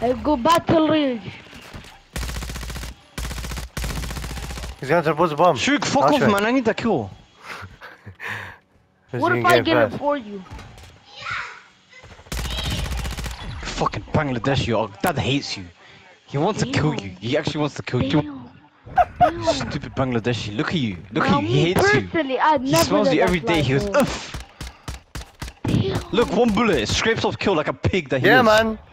I go battle ridge. He's gonna try to put a bomb. Shuk, fuck off, man. I need that kill. What if I get it for you? Fucking Bangladeshi, oh, Dad hates you. He wants to kill you. He actually wants to kill you. Stupid Bangladeshi. Look at you. Look at you. He hates you. He smells you every day. He goes, uff. Look, one bullet. It scrapes off kill like a pig that he is. Yeah, man.